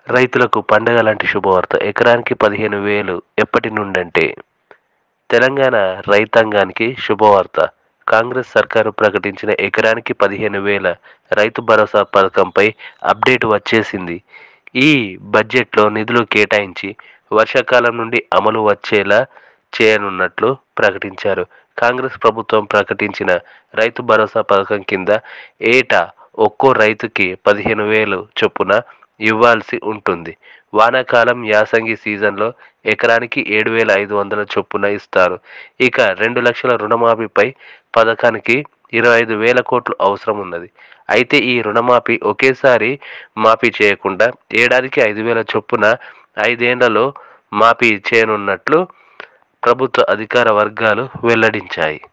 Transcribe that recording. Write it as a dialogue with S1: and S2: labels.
S1: రైతులకు పండగ లాంటి శుభవార్త. ఎకరానికి 15,000 ఎప్పటి నుండంటే తెలంగాణ రైతాంగానికి శుభవార్త. కాంగ్రెస్ సర్కారు ప్రకటించిన ఎకరానికి 15,000 రైతు భరోసా పథకంపై అప్డేట్ వచ్చేసింది. ఈ బడ్జెట్లో నిధులు కేటాయించి వర్షాకాలం నుండి అమలు వచ్చేలా చేయనున్నట్లు ప్రకటించారు. కాంగ్రెస్ ప్రభుత్వం ప్రకటించిన రైతు భరోసా పథకం కింద ఏటా ఒక్కో రైతుకి 15,000 చొప్పున ఇవ్వాల్సి ఉంటుంది. వానాకాలం, యాసంగి సీజన్లో ఎకరానికి 7,500 చొప్పున ఇస్తారు. ఇక 2 లక్షల రుణమాఫీపై పథకానికి 25,000 కోట్లు అవసరం ఉన్నది. అయితే ఈ రుణమాఫీ ఒకేసారి మాఫీ చేయకుండా ఏడాదికి 5,000 చొప్పున 5 ఏళ్లలో మాఫీ చేయనున్నట్లు ప్రభుత్వ అధికార వర్గాలు వెల్లడించాయి.